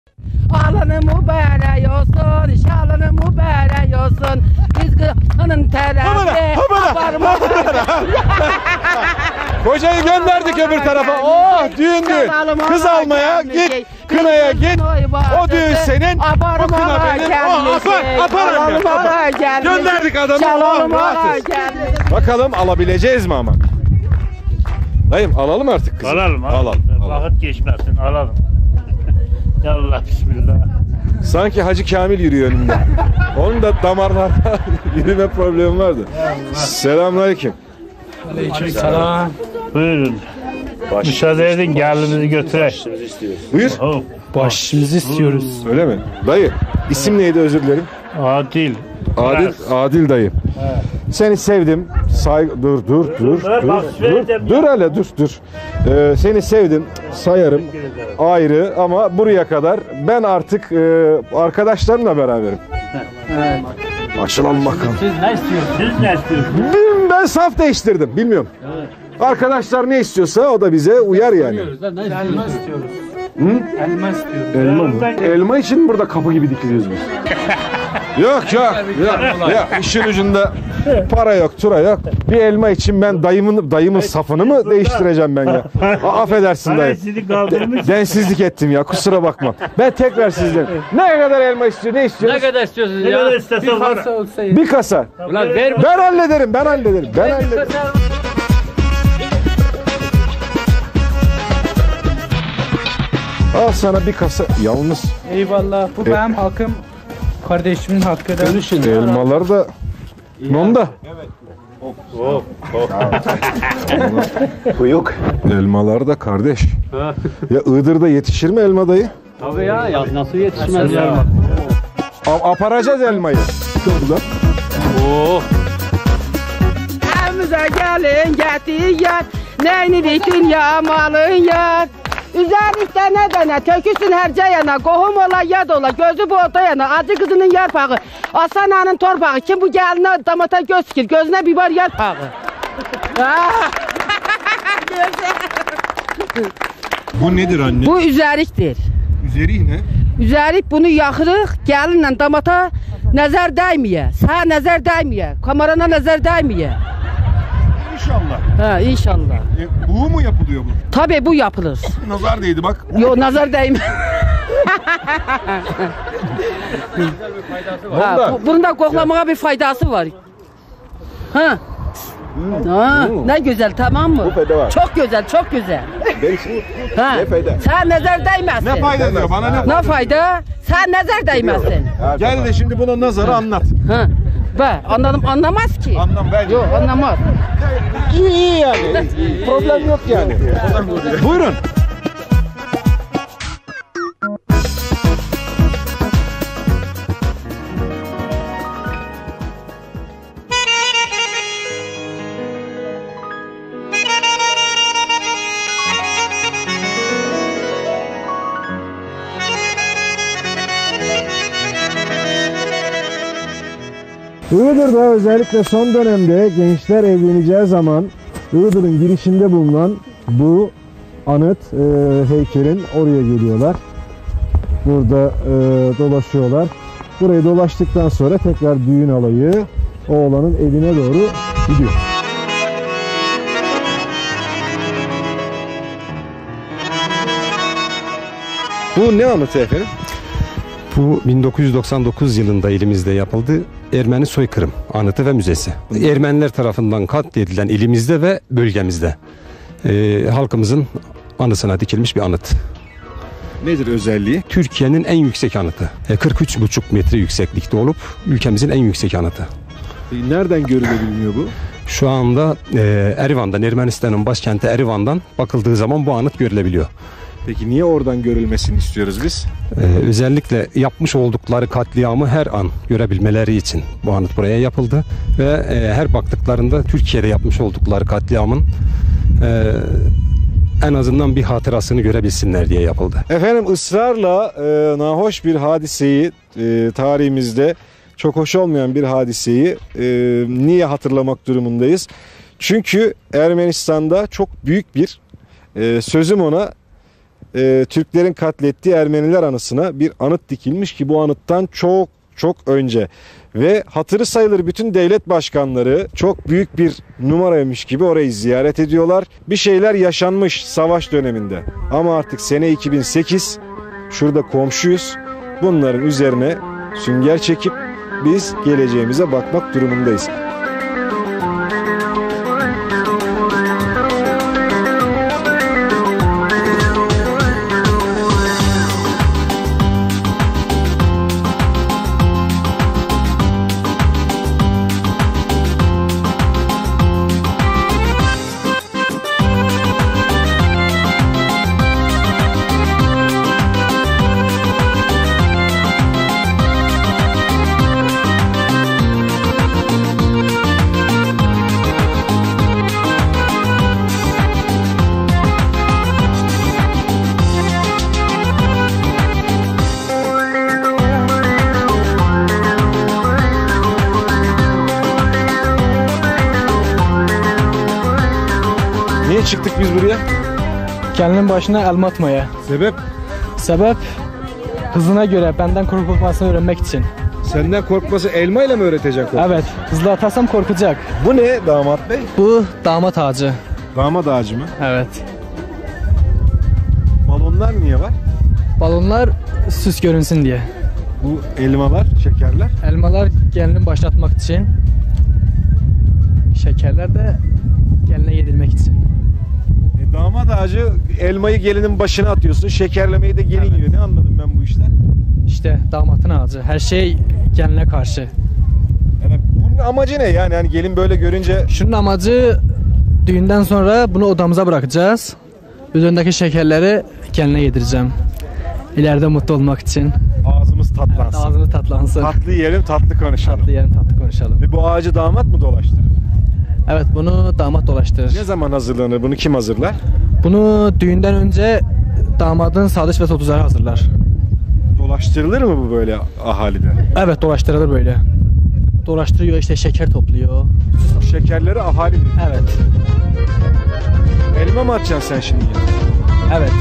Alını mübarek olsun, şalını mübarek olsun. Rızkının terazi. Kocayı gönderdik öbür tarafa. Oh düğün düğün. Kız almaya git, kınaya git. O düğün senin, o kına benim. Oh aparım. Gönderdik adamı. Oh rahatız. Bakalım alabileceğiz mi ama? Dayım alalım artık kızı. Alalım. Vakit geçmesin alalım. Yallah bismillah. Sanki Hacı Kamil yürüyor önümde. Onun da damarlarda yürüme problemi vardı. Selamünaleyküm. Aleykümselam. Buyurun. Müsaade edin gelinizi götürek. Buyur. Başımızı istiyoruz. Öyle mi? Dayı isim neydi özür dilerim. Adil. Adil dayı. Evet. Seni sevdim. Dur hele dur. Seni sevdim. Sayarım. Ayrı ama buraya kadar. Ben artık arkadaşlarımla beraberim. Evet. Açılalım bakalım. Siz ne istiyorsunuz? Ben saf değiştirdim. Bilmiyorum. Evet. Arkadaşlar ne istiyorsa o da bize uyar yani. Elma istiyoruz. Hı? Elma istiyoruz. Elma mı? Elma için burada kapı gibi dikiliyoruz biz. Yok. İşin ucunda para yok, tura yok. Bir elma için ben dayımın safını mı değiştireceğim ben ya? Affedersin dayı. Densizlik ettim ya, kusura bakma. Ben tekrar sizden. Ne kadar elma istiyor, ne istiyorsunuz? Ne kadar istiyorsunuz ya? Bir kasa olsaydı. Bir kasa. Ulan ver. Ben hallederim. Al sana bir kasa. Yalnız. Eyvallah. Bu benim hakkım. Kardeşimin hakkıdır. Elmalar da nonda. Evet. Kuyuk. Elmalar da kardeş. Ya Iğdır'da yetişir mi elma dayı? Tabii ya nasıl yetişmez ya? Aparacağız elmayı. Evimize gelin getirin, neyini dikin ya malın ya. Üzerlikte ne dene, töküsün herce yana, kohum ola yad ola, gözü bu ota yana, acı kızının yarpağı, Aslan Ağa'nın torpağı, kim bu geline damata göz sikir, gözüne biber yarpağı. Bu nedir anne? Bu üzeriktir. Üzeri ne? Üzerik bunu yakırıq, gelinle damata nazar değmeye, sağa nazar değmeye, kamerana nazar değmeye. İnşallah. Ha inşallah. Bu mu yapılıyor bu? Tabii bu yapılır. Nazar değdi bak. Yo nazar değme. Bunun da koklamaya bir faydası var. Ha. Ne güzel tamam mı? Bu fayda var. Çok güzel. Ha. Ne fayda? Sen nazar değmezsin. Ne fayda diyor bana Ne fayda? Sen nazar değmezsin. Gel de şimdi buna nazarı anlat. Ha. Ben anladım anlamaz ki. Yok anlamaz. İyi yani. Problem yok yani. Buyurun. Iğdır'da özellikle son dönemde gençler evleneceği zaman Iğdır'ın girişinde bulunan bu anıt heykelin oraya geliyorlar. Burada dolaşıyorlar. Burayı dolaştıktan sonra tekrar düğün alayı oğlanın evine doğru gidiyor. Bu ne anıtı efendim? Bu 1999 yılında elimizde yapıldı. Ermeni soykırım anıtı ve müzesi. Ermeniler tarafından katledilen ilimizde ve bölgemizde halkımızın anısına dikilmiş bir anıt. Nedir özelliği? Türkiye'nin en yüksek anıtı. 43,5 metre yükseklikte olup ülkemizin en yüksek anıtı. Nereden görülebiliyor bu? Şu anda Erivan'dan, Ermenistan'ın başkenti Erivan'dan bakıldığı zaman bu anıt görülebiliyor. Peki niye oradan görülmesini istiyoruz biz? Özellikle yapmış oldukları katliamı her an görebilmeleri için bu anıt buraya yapıldı. Ve her baktıklarında Türkiye'de yapmış oldukları katliamın en azından bir hatırasını görebilsinler diye yapıldı. Efendim ısrarla nahoş bir hadiseyi tarihimizde çok hoş olmayan bir hadiseyi niye hatırlamak durumundayız? Çünkü Ermenistan'da çok büyük bir sözüm ona Türklerin katlettiği Ermeniler anısına bir anıt dikilmiş ki bu anıttan çok çok önce. Ve hatırı sayılır bütün devlet başkanları çok büyük bir numaraymış gibi orayı ziyaret ediyorlar. Bir şeyler yaşanmış savaş döneminde. Ama artık sene 2008, şurada komşuyuz. Bunların üzerine sünger çekip biz geleceğimize bakmak durumundayız. Niye çıktık biz buraya? Gelinin başına elma atmaya. Sebep? Sebep hızına göre benden korkmasını öğrenmek için. Senden korkması elmayla mı öğretecek o? Evet, hızlı atarsam korkacak. Bu ne damat bey? Bu damat ağacı. Damat ağacı mı? Evet. Balonlar niye var? Balonlar süs görünsün diye. Bu elmalar, şekerler. Elmalar gelinin başına atmak için. Şekerler de geline yedirmek için. Damat ağacı elmayı gelinin başına atıyorsun, şekerlemeyi de gelin yiyor. Ne anladım ben bu işten? İşte damatın ağacı. Her şey geline karşı. Yani bunun amacı ne yani? Yani gelin böyle görünce... Şunun amacı düğünden sonra bunu odamıza bırakacağız. Üzerindeki şekerleri geline yedireceğim. İleride mutlu olmak için. Ağzımız tatlansın. Evet, ağzımız tatlansın. Tatlı yiyelim, tatlı konuşalım. Tatlı yiyelim, tatlı konuşalım. Ve bu ağacı damat mı dolaştırır? Evet, bunu damat dolaştırır. Ne zaman hazırlanır? Bunu kim hazırlar? Bunu düğünden önce damadın sadıç ve sotuzları hazırlar. Dolaştırılır mı bu böyle ahaliden? Evet, dolaştırılır böyle. Dolaştırıyor, işte şeker topluyor. O şekerleri ahali mi? Evet. Elma mı atacaksın sen şimdi? Evet.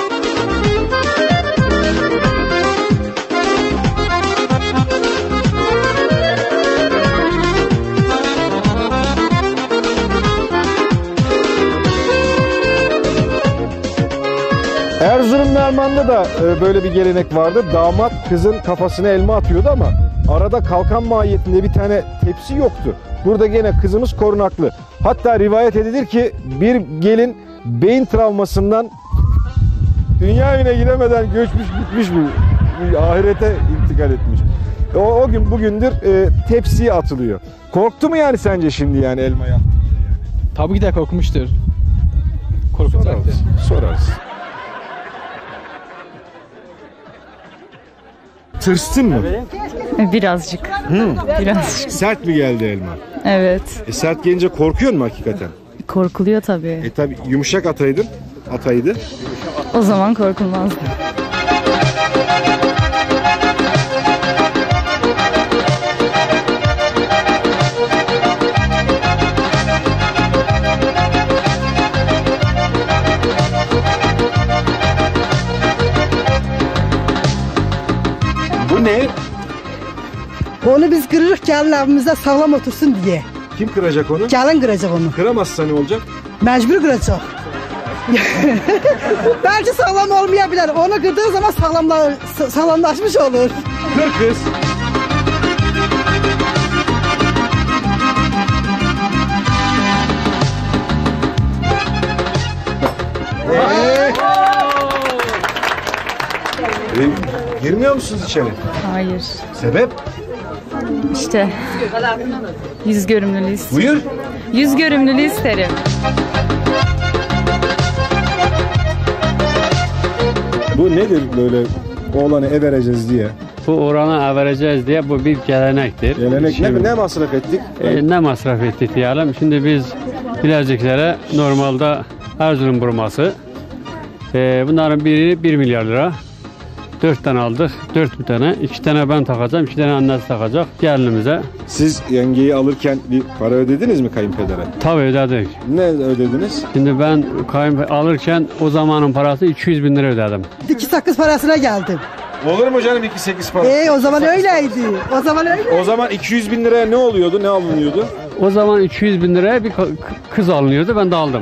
Erzurum Merman'da da böyle bir gelenek vardı. Damat kızın kafasına elma atıyordu ama arada kalkan mahiyetinde bir tane tepsi yoktu. Burada gene kızımız korunaklı. Hatta rivayet edilir ki bir gelin beyin travmasından dünya evine gidemeden göçmüş gitmiş bu. Ahirete intikal etmiş. O gün bugündür tepsiye atılıyor. Korktu mu yani sence şimdi yani elma yaptı? Tabii ki de korkmuştur. Korkacaktır. Sorarız. Tırstın mı? Birazcık. Birazcık. Sert mi geldi elma? Evet. Sert gelince korkuyor mu hakikaten? Korkuluyor tabii. Tabi yumuşak ataydı. O zaman korkulmazdı. Bu ne? Onu biz kırırız gelin evimizde sağlam otursun diye. Kim kıracak onu? Gelin kıracak onu. Kıramazsa ne olacak? Mecbur kıracak. Belki sağlam olmayabilir. Onu kırdığı zaman sağlamlaşmış olur. Kır kız. Girmiyor musunuz içeri? Hayır. Sebep? İşte yüz görümlülüğü isterim. Buyur. Yüz görümlülüğü isterim. Bu nedir böyle oğlanı ev vereceğiz diye? Bu oranı vereceğiz diye bu bir gelenektir. Gelenek ne masraf ettik? Ne masraf ettik diyelim. Şimdi biz Bileziklere normalde Erzurum burması. Bunların biri 1 milyar lira. 4 tane aldık. 4 tane. 2 tane ben takacağım. 2 tane annesi takacak. Gelinimize. Siz yengeyi alırken bir para ödediniz mi kayınpedere? Tabii ödedik. Ne ödediniz? Şimdi ben alırken o zamanın parası 200 bin lira ödedim. 2 sakız parasına geldim. Olur mu canım 2.8 para? O zaman öyleydi. O zaman öyle. O zaman 200 bin liraya ne oluyordu? Ne alınıyordu? O zaman 200 bin liraya bir kız alınıyordu. Ben de aldım.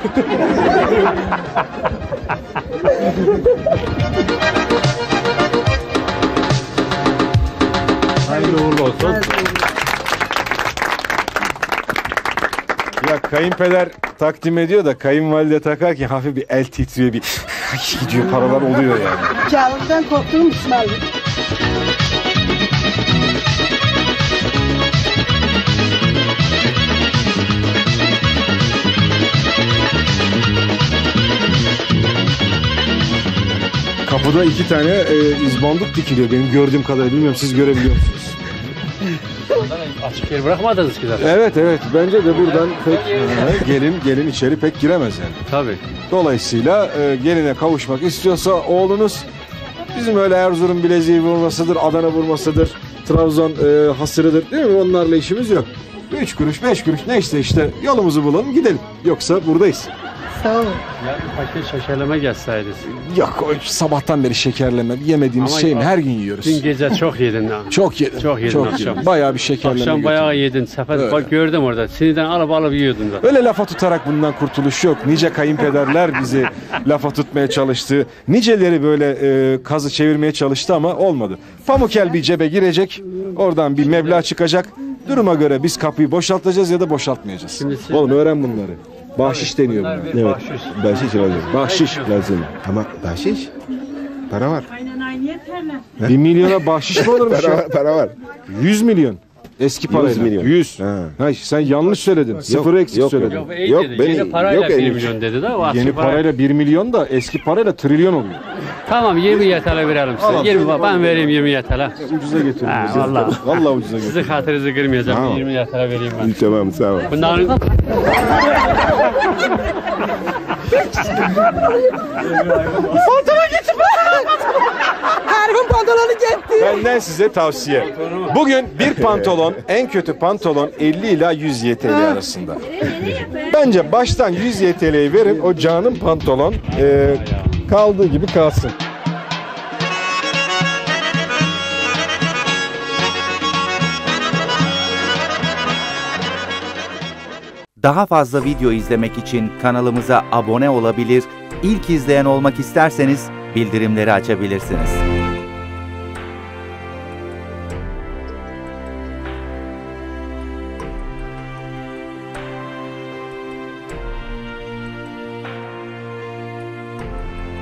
Hayırlı uğurlu olsun. Ya kayınpeder takdim ediyor da kayınvalide takarken hafif bir el titriyor, bir gidiyor, paralar oluyor yani. Kağıttan korktuğum İsmail. Kapıda 2 tane izbandut dikiliyor benim gördüğüm kadarıyla. Bilmiyorum, siz görebiliyor musunuz? Açık yer bırakmadınız ki zaten. Evet bence de buradan pek gelin içeri pek giremez yani. Tabii. Dolayısıyla geline kavuşmak istiyorsa oğlunuz, bizim öyle Erzurum bileziği vurmasıdır, Adana vurmasıdır, Trabzon hasırıdır değil mi? Onlarla işimiz yok. 3 kuruş 5 kuruş neyse işte yolumuzu bulalım gidelim. Yoksa buradayız. Sağ olun. Ya bir paket şekerleme gelseydiniz. Yok, o sabahtan beri şekerleme yemediğimiz şey mi? Her gün yiyoruz. Dün gece çok yedin ha. Çok yedim. Çok yedin akşam. Bayağı bir şekerleme Akşam bayağı yedin. Sefer bak gördüm orada. Sinirden alıp yiyordun zaten. Öyle lafa tutarak bundan kurtuluş yok. Nice kayınpederler bizi lafa tutmaya çalıştı. Niceleri böyle kazı çevirmeye çalıştı ama olmadı. Pamukel bir cebe girecek. Oradan bir meblağ çıkacak. Duruma göre biz kapıyı boşaltacağız ya da boşaltmayacağız. Oğlum öğren bunları. Bahşiş deniyor buna. Evet. Bahşiş alacağım. Bahşiş. Lazım. Ama bahşiş? Para var. 1 milyona bahşiş mi olurmuş ya? Para var. 100 milyon. Eski parayla. 100 milyon. 100. Ha. Hayır, sen yanlış söyledin. Sıfırı eksik söyledin. Yok, Yeni parayla yok, 1 en- milyon dedi de. Yeni parayla 1 milyon da eski parayla trilyon oluyor. Tamam 20 YTL verelim size. Al, 20 ben vereyim 20 YTL. Ucuza getiriyoruz. Ha, vallahi. Vallahi ucuza getiriyoruz. Sizi hatırınızı kırmayacağım. Tamam. 20 YTL vereyim ben. Tamam, sağ ol. Bunların Her gün pantolonu gitti. Benden size tavsiye. Bugün bir pantolon, en kötü pantolon 50 ila 100 YTL arasında. Bence baştan 100 YTL'yi verin, o canım pantolon kaldığı gibi kalsın. Daha fazla video izlemek için kanalımıza abone olabilir, ilk izleyen olmak isterseniz bildirimleri açabilirsiniz.